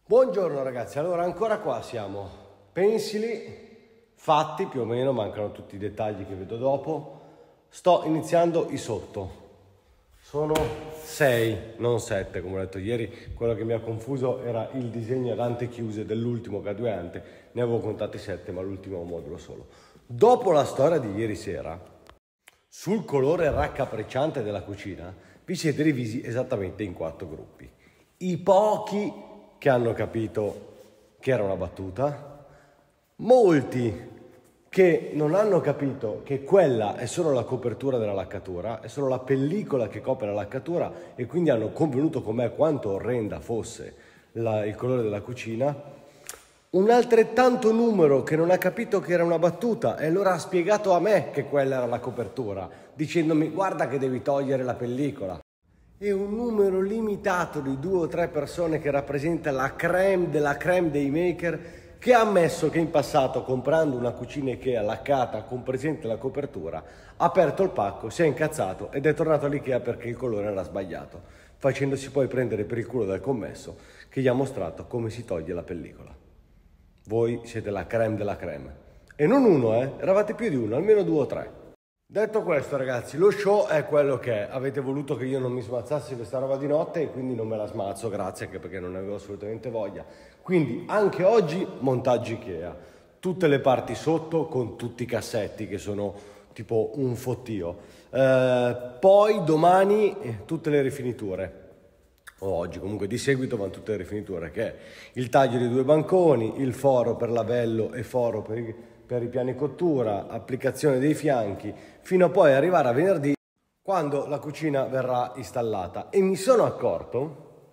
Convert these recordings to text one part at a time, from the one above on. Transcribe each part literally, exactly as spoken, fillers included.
Buongiorno ragazzi, allora ancora qua siamo, pensili fatti più o meno, mancano tutti i dettagli che vedo dopo. Sto iniziando i sotto, sono sei, non sette come ho detto ieri. Quello che mi ha confuso era il disegno ad ante chiuse dell'ultimo graduante, ne avevo contati sette ma l'ultimo modulo solo. Dopo la storia di ieri sera, sul colore raccapricciante della cucina, vi siete divisi esattamente in quattro gruppi. I pochi che hanno capito che era una battuta, molti che non hanno capito che quella è solo la copertura della laccatura, è solo la pellicola che copre la laccatura, e quindi hanno convenuto con me quanto orrenda fosse la, il colore della cucina. Un altrettanto numero che non ha capito che era una battuta e allora ha spiegato a me che quella era la copertura, dicendomi guarda che devi togliere la pellicola. E un numero limitato di due o tre persone che rappresenta la crème della crème dei maker, che ha ammesso che in passato, comprando una cucina Ikea laccata con presente la copertura, ha aperto il pacco, si è incazzato ed è tornato all'Ikea perché il colore era sbagliato, facendosi poi prendere per il culo dal commesso che gli ha mostrato come si toglie la pellicola. Voi siete la crème della crème. E non uno, eh? Eravate più di uno, almeno due o tre. Detto questo ragazzi, lo show è quello che è. Avete voluto che io non mi smazzassi questa roba di notte e quindi non me la smazzo, grazie, anche perché non ne avevo assolutamente voglia. Quindi anche oggi montaggio Ikea, tutte le parti sotto con tutti i cassetti che sono tipo un fottio. Eh, poi domani eh, tutte le rifiniture, o oggi comunque di seguito vanno tutte le rifiniture, che è il taglio di due banconi, il foro per lavello e foro per i per i piani cottura, applicazione dei fianchi, fino a poi arrivare a venerdì quando la cucina verrà installata. E mi sono accorto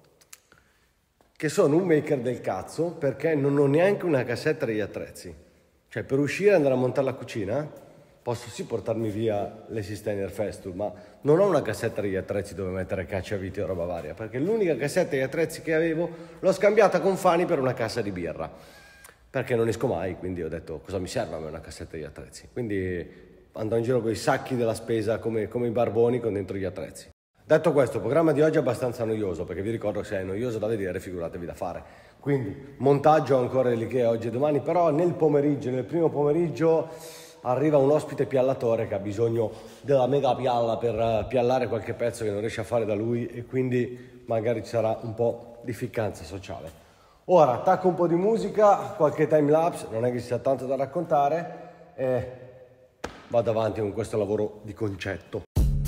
che sono un maker del cazzo perché non ho neanche una cassetta degli attrezzi. Cioè per uscire e andare a montare la cucina posso sì portarmi via le Systemair Festool, ma non ho una cassetta degli attrezzi dove mettere cacciavite o roba varia, perché l'unica cassetta degli attrezzi che avevo l'ho scambiata con Fani per una cassa di birra. Perché non esco mai, quindi ho detto cosa mi serve a me una cassetta di attrezzi. Quindi andò in giro con i sacchi della spesa come, come i barboni con dentro gli attrezzi. Detto questo, il programma di oggi è abbastanza noioso, perché vi ricordo che se è noioso da vedere, figuratevi da fare. Quindi montaggio ancora dell'Ikea oggi e domani, però nel pomeriggio, nel primo pomeriggio arriva un ospite piallatore che ha bisogno della mega pialla per piallare qualche pezzo che non riesce a fare da lui, e quindi magari ci sarà un po' di ficcanza sociale. Ora attacco un po' di musica, qualche time lapse, non è che ci sia tanto da raccontare, e vado avanti con questo lavoro di concetto.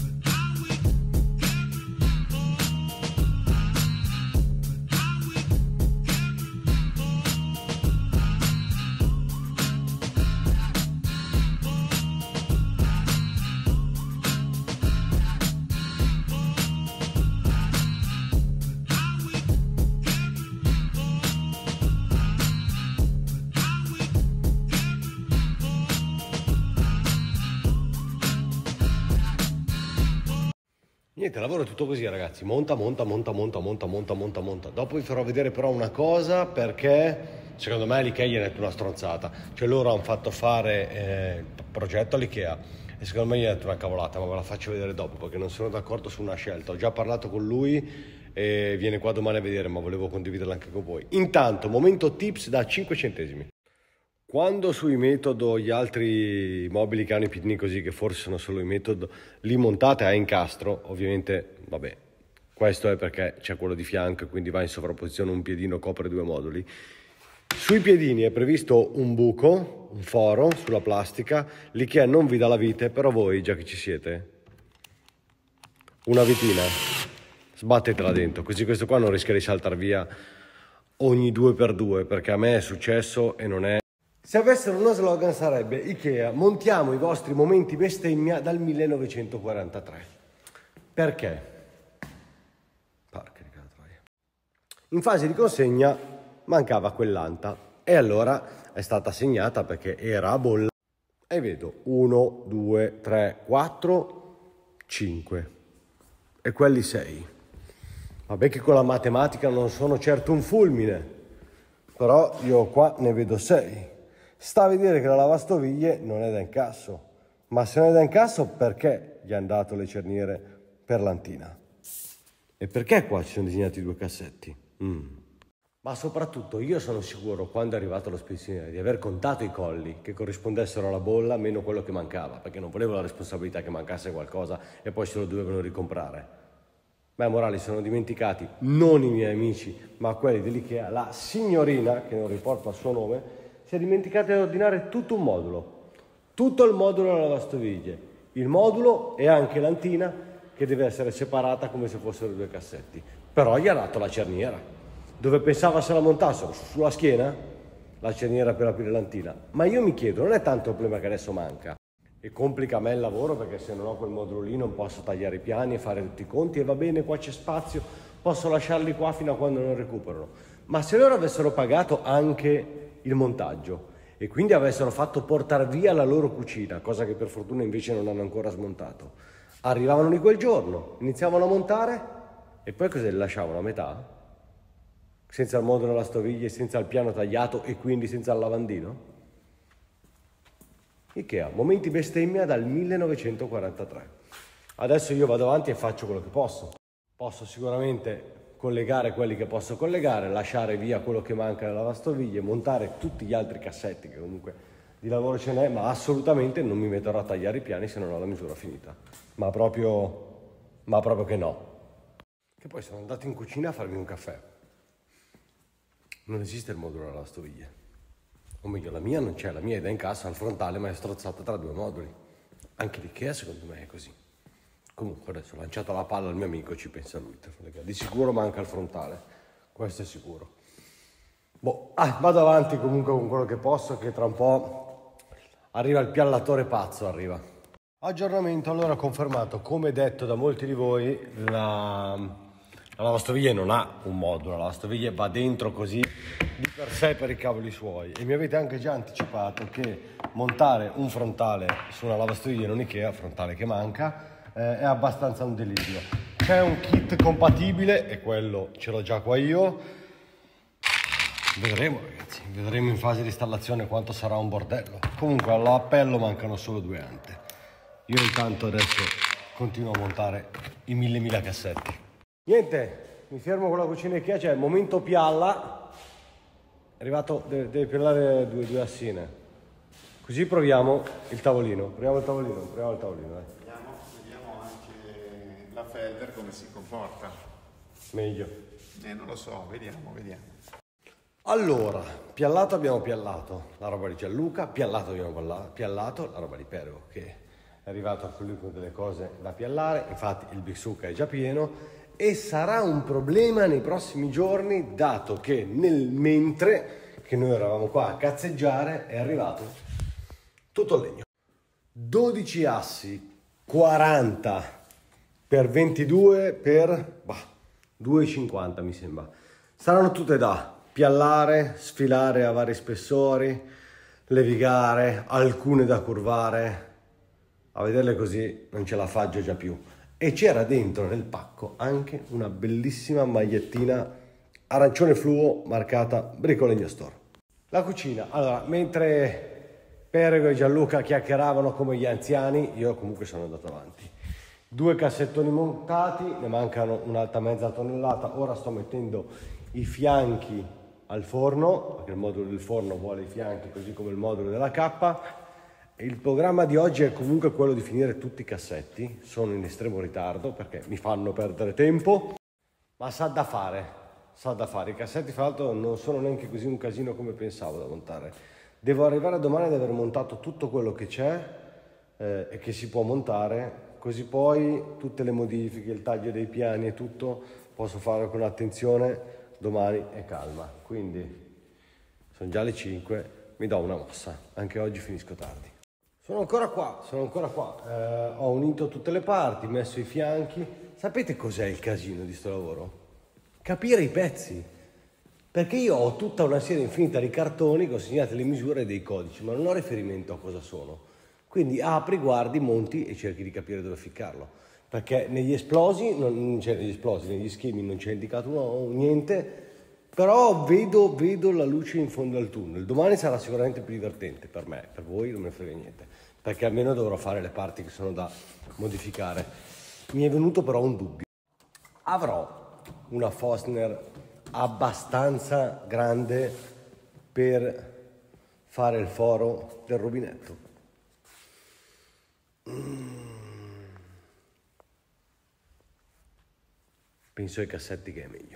Niente, lavoro tutto così ragazzi, monta, monta, monta, monta, monta, monta, monta, monta. Dopo vi farò vedere però una cosa, perché secondo me l'Ikea gli è detto una stronzata. Cioè loro hanno fatto fare eh, il progetto all'Ikea e secondo me gli è detto una cavolata, ma ve la faccio vedere dopo perché non sono d'accordo su una scelta. Ho già parlato con lui e viene qua domani a vedere, ma volevo condividerla anche con voi. Intanto, momento tips da cinque centesimi. Quando sui Metodo gli altri mobili che hanno i piedini così, che forse sono solo i Metodo, li montate a incastro, ovviamente, vabbè, questo è perché c'è quello di fianco e quindi va in sovrapposizione, un piedino copre due moduli. Sui piedini è previsto un buco, un foro sulla plastica, l'Ikea non vi dà la vite, però voi, già che ci siete, una vitina, sbattetela dentro, così questo qua non rischia di saltare via ogni due per due, perché a me è successo e non è. Se avessero uno slogan sarebbe Ikea, montiamo i vostri momenti bestemmia dal millenovecentoquarantatré. Perché? Porca di troia. In fase di consegna mancava quell'anta e allora è stata segnata perché era a bolla e vedo uno, due, tre, quattro, cinque e quelli sei. Vabbè che con la matematica non sono certo un fulmine, però io qua ne vedo sei. Sta a vedere che la lavastoviglie non è da incasso, ma se non è da incasso perché gli hanno dato le cerniere per l'antina? E perché qua ci sono disegnati due cassetti? Mm. Ma soprattutto io sono sicuro, quando è arrivato lo spedizionere, di aver contato i colli che corrispondessero alla bolla meno quello che mancava, perché non volevo la responsabilità che mancasse qualcosa e poi se lo dovevano ricomprare. Ma i morali sono dimenticati, non i miei amici, ma quelli dell'Ikea. La signorina, che non riporta il suo nome, si è dimenticata di ordinare tutto un modulo. Tutto il modulo alla lavastoviglie. Il modulo e anche l'antina, che deve essere separata come se fossero due cassetti. Però gli ha dato la cerniera. Dove pensava se la montassero? Sulla schiena? La cerniera per aprire l'antina. Ma io mi chiedo, non è tanto il problema che adesso manca e complica a me il lavoro, perché se non ho quel modulo lì non posso tagliare i piani e fare tutti i conti e va bene, qua c'è spazio, posso lasciarli qua fino a quando non recuperano. Ma se loro avessero pagato anche il montaggio e quindi avessero fatto portare via la loro cucina, cosa che per fortuna invece non hanno ancora smontato, arrivavano di quel giorno, iniziavano a montare e poi cosa li lasciavano a metà? Senza il modulo lavastoviglie, senza il piano tagliato e quindi senza il lavandino? Ikea, momenti bestemmia dal millenovecentoquarantatré. Adesso io vado avanti e faccio quello che posso. Posso sicuramente collegare quelli che posso collegare, lasciare via quello che manca nella lavastoviglie, montare tutti gli altri cassetti, che comunque di lavoro ce n'è, ma assolutamente non mi metterò a tagliare i piani se non ho la misura finita. Ma proprio, ma proprio che no. Che poi sono andato in cucina a farmi un caffè. Non esiste il modulo alla lavastoviglie. O meglio, la mia non c'è, la mia è da in cassa al frontale, ma è strozzata tra due moduli. Anche l'Ikea secondo me è così. Comunque adesso ho lanciato la palla al mio amico, ci pensa lui. Di sicuro manca il frontale, questo è sicuro. Boh, ah, vado avanti comunque con quello che posso, che tra un po' arriva il piallatore pazzo, arriva. Aggiornamento, allora confermato, come detto da molti di voi, la... La lavastoviglie non ha un modulo, la lavastoviglie va dentro così di per sé per i cavoli suoi e mi avete anche già anticipato che montare un frontale su una lavastoviglie non Ikea, frontale che manca, eh, è abbastanza un delirio. C'è un kit compatibile e quello ce l'ho già qua io. Vedremo ragazzi, vedremo in fase di installazione quanto sarà un bordello. Comunque all'appello mancano solo due ante. Io intanto adesso continuo a montare i mille mila cassetti. Niente, mi fermo con la cucina Ikea, c'è il momento pialla, è arrivato, deve, deve piallare due, due assine, così proviamo il tavolino, proviamo il tavolino, proviamo il tavolino. Eh. Vediamo, vediamo anche la Felder come si comporta. Meglio. Eh, non lo so, vediamo, vediamo. Allora, piallato abbiamo piallato la roba di Gianluca, piallato abbiamo piallato la roba di Pergo, che è arrivato anche lui con delle cose da piallare, infatti il Big Succa è già pieno. E sarà un problema nei prossimi giorni, dato che nel mentre che noi eravamo qua a cazzeggiare è arrivato tutto il legno. dodici assi, quaranta per ventidue per bah, due e cinquanta mi sembra. Saranno tutte da piallare, sfilare a vari spessori, levigare, alcune da curvare. A vederle così non ce la faccio già più. E c'era dentro nel pacco anche una bellissima magliettina arancione fluo marcata Bricolegno Store. La cucina, allora, mentre Perego e Gianluca chiacchieravano come gli anziani, io comunque sono andato avanti. Due cassettoni montati, ne mancano un'altra mezza tonnellata, ora sto mettendo i fianchi al forno, perché il modulo del forno vuole i fianchi così come il modulo della K. Il programma di oggi è comunque quello di finire tutti i cassetti, sono in estremo ritardo perché mi fanno perdere tempo, ma sa da fare, sa da fare. I cassetti fra l'altro non sono neanche così un casino come pensavo da montare. Devo arrivare domani ad aver montato tutto quello che c'è eh, e che si può montare, così poi tutte le modifiche, il taglio dei piani e tutto posso fare con attenzione domani e calma. Quindi sono già le cinque, mi do una mossa, anche oggi finisco tardi. Sono ancora qua, sono ancora qua, eh, ho unito tutte le parti, messo i fianchi. Sapete cos'è il casino di sto lavoro? Capire i pezzi, perché io ho tutta una serie infinita di cartoni che ho segnato le misure dei codici, ma non ho riferimento a cosa sono. Quindi apri, guardi, monti e cerchi di capire dove ficcarlo, perché negli esplosi, non, cioè negli esplosi, negli schemi non c'è indicato no, niente, però vedo, vedo la luce in fondo al tunnel. Domani sarà sicuramente più divertente per me, per voi non me ne frega niente, perché almeno dovrò fare le parti che sono da modificare. Mi è venuto però un dubbio. Avrò una Forstner abbastanza grande per fare il foro del rubinetto. Mm. Penso ai cassetti che è meglio.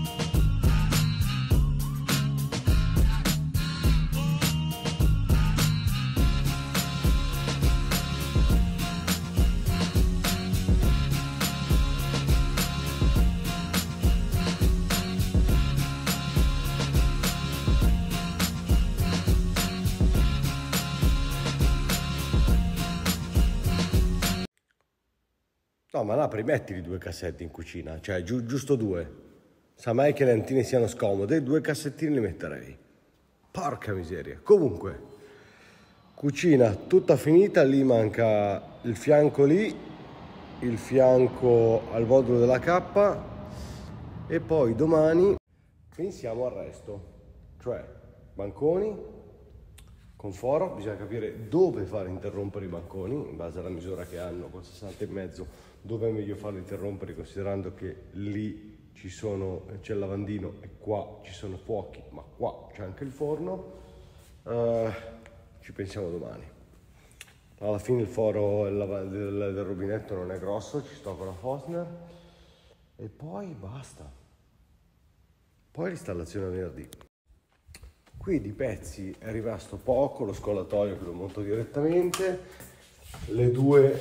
No, ma là mettili due cassetti in cucina, cioè giu- giusto due. Sa mai che le antine siano scomode, due cassettini li metterei. Porca miseria. Comunque, cucina tutta finita, lì manca il fianco lì, il fianco al modulo della K e poi domani pensiamo al resto, cioè banconi con foro, bisogna capire dove fare interrompere i banconi in base alla misura che hanno, col sessanta e mezzo, dove è meglio farli interrompere, considerando che lì ci sono, c'è il lavandino e qua ci sono fuochi, ma qua c'è anche il forno. Uh, ci pensiamo domani. Alla fine il foro del, del, del rubinetto non è grosso, ci sto con la Fosner e poi basta. Poi l'installazione venerdì. Qui di pezzi è rimasto poco, lo scolatoio che lo monto direttamente, le due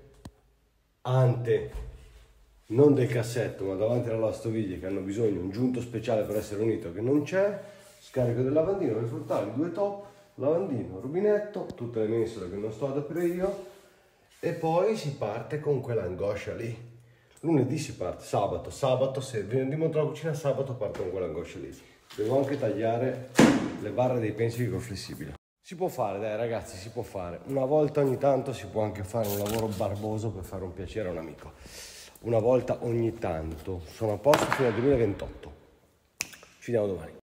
ante, non del cassetto ma davanti alla lavastoviglie, che hanno bisogno di un giunto speciale per essere unito che non c'è, scarico del lavandino, le frontali, due top, lavandino, rubinetto, tutte le mensole che non sto ad aprire io e poi si parte con quell'angoscia lì. Lunedì si parte, sabato, sabato, se venerdì monto la cucina, sabato parto con quell'angoscia lì. Devo anche tagliare le barre dei pensili col flessibile. Si può fare, dai ragazzi, si può fare. Una volta ogni tanto si può anche fare un lavoro barboso per fare un piacere a un amico. Una volta ogni tanto. Sono a posto fino al duemilaventotto. Ci vediamo domani.